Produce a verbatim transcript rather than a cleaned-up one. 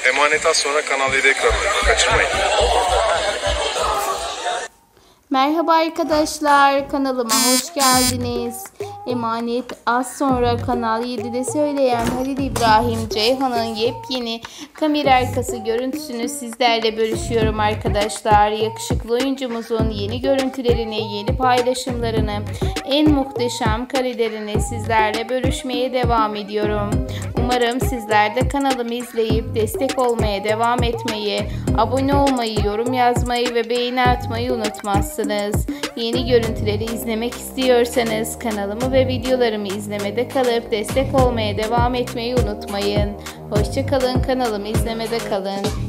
Emaneti az sonra Kanal yedi ekranlarında kaçırmayın. Merhaba arkadaşlar, kanalıma hoş geldiniz. Emanet az sonra Kanal yedide söyleyen Halil İbrahim Ceyhan'ın yepyeni kamera arkası görüntüsünü sizlerle bölüşüyorum arkadaşlar. Yakışıklı oyuncumuzun yeni görüntülerini, yeni paylaşımlarını, en muhteşem karelerini sizlerle bölüşmeye devam ediyorum. Umarım sizler de kanalımı izleyip destek olmaya devam etmeyi, abone olmayı, yorum yazmayı ve beğeni atmayı unutmazsınız. Yeni görüntüleri izlemek istiyorsanız kanalımı ve videolarımı izlemede kalıp destek olmaya devam etmeyi unutmayın. Hoşça kalın, kanalımı izlemede kalın.